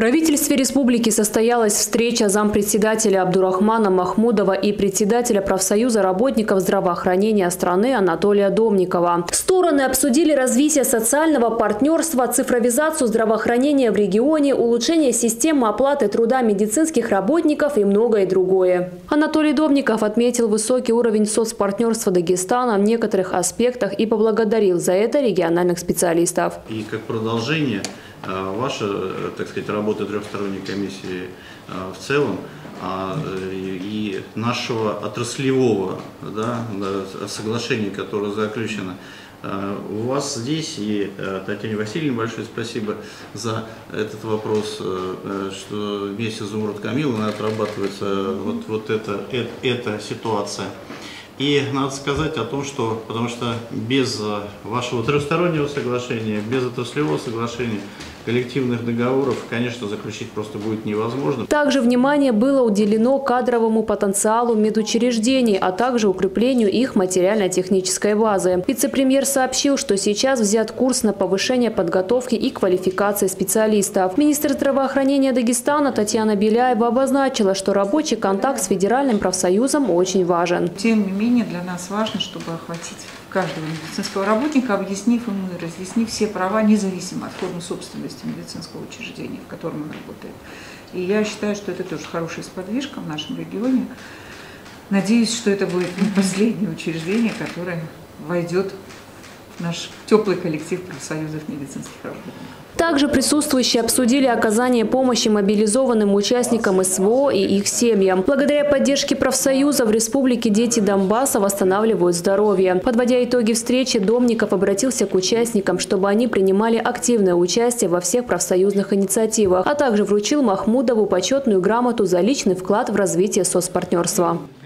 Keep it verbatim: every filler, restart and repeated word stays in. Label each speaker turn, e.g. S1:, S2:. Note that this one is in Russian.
S1: правительстве республики состоялась встреча зампредседателя Абдурахмана Махмудова и председателя профсоюза работников здравоохранения страны Анатолия Домникова. Стороны обсудили развитие социального партнерства, цифровизацию здравоохранения в регионе, улучшение системы оплаты труда медицинских работников и многое другое. Анатолий Домников отметил высокий уровень соцпартнерства Дагестана в некоторых аспектах и поблагодарил за это региональных специалистов.
S2: И как продолжение ваша, так сказать, работа трехсторонней комиссии в целом и нашего отраслевого, да, соглашения, которое заключено у вас здесь, и Татьяне Васильевне большое спасибо за этот вопрос, что вместе с Зумруд Камиловной отрабатывается вот, вот эта, эта, эта ситуация. И надо сказать о том, что, потому что без вашего трехстороннего соглашения, без отраслевого соглашения, коллективных договоров, конечно, заключить просто будет невозможно.
S1: Также внимание было уделено кадровому потенциалу медучреждений, а также укреплению их материально-технической базы. Вице-премьер сообщил, что сейчас взят курс на повышение подготовки и квалификации специалистов. Министр здравоохранения Дагестана Татьяна Беляева обозначила, что рабочий контакт с федеральным профсоюзом очень важен.
S3: Тем не менее, для нас важно, чтобы охватить каждого медицинского работника, объяснив ему и разъяснив все права, независимо от формы собственности медицинского учреждения, в котором он работает. И я считаю, что это тоже хорошая сподвижка в нашем регионе. Надеюсь, что это будет не последнее учреждение, которое войдет в наш теплый коллектив профсоюзов медицинских работников.
S1: Также присутствующие обсудили оказание помощи мобилизованным участникам СВО и их семьям. Благодаря поддержке профсоюза в республике дети Донбасса восстанавливают здоровье. Подводя итоги встречи, Домников обратился к участникам, чтобы они принимали активное участие во всех профсоюзных инициативах, а также вручил Махмудову почетную грамоту за личный вклад в развитие соцпартнерства.